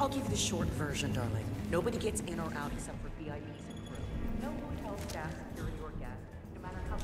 I'll give you the short version, darling. Nobody gets in or out except for VIPs and crew. No hotel staff, security, or guests, no matter how...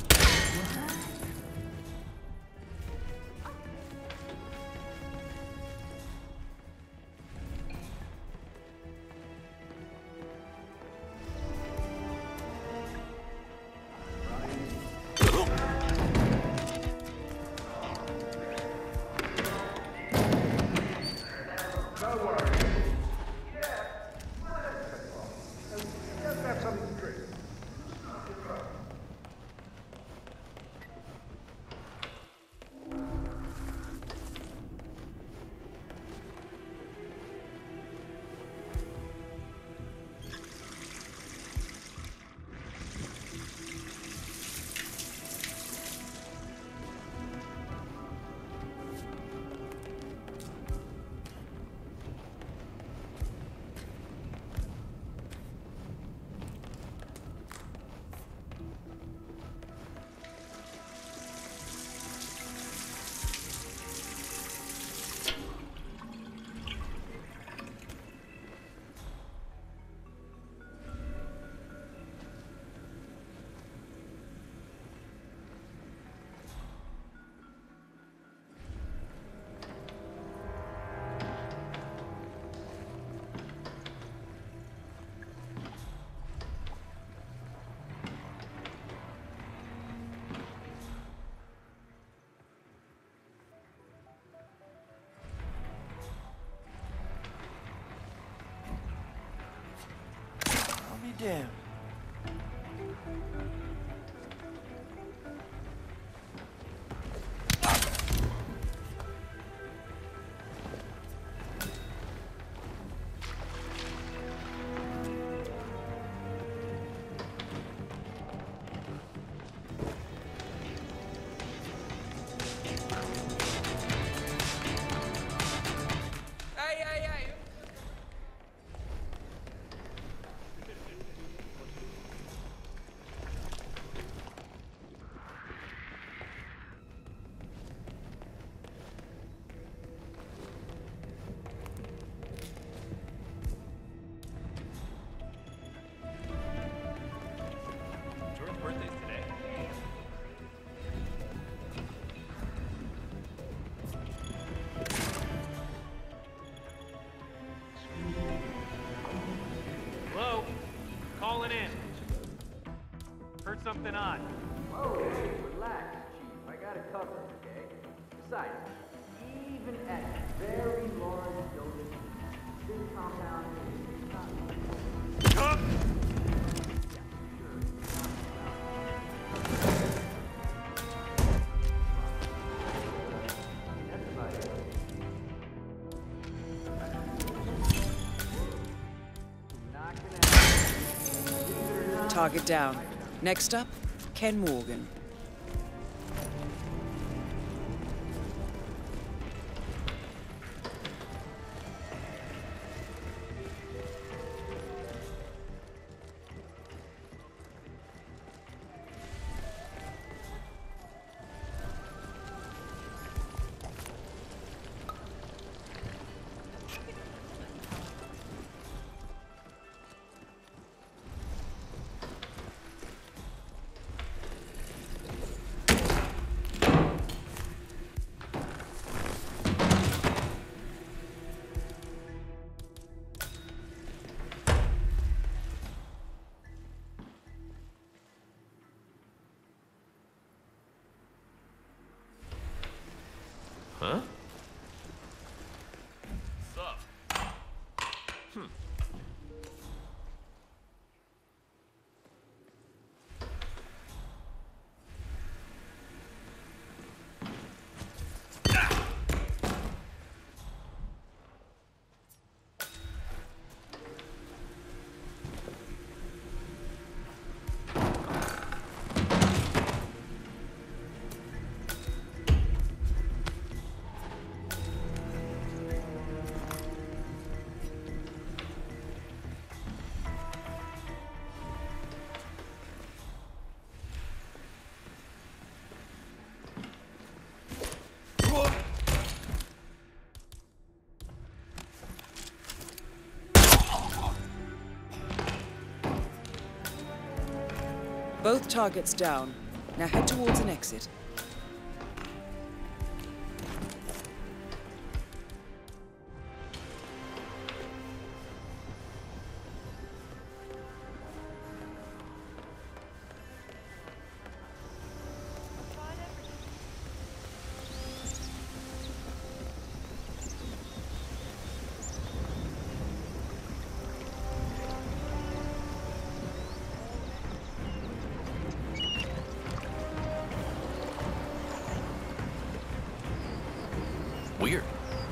Damn. Something on. Oh, hey, relax, Chief. I got it covered, okay? Besides, even at very large doses, this compound is not... Up! Target down. Next up, Ken Morgan. Huh? Both targets down. Now head towards an exit. Weird.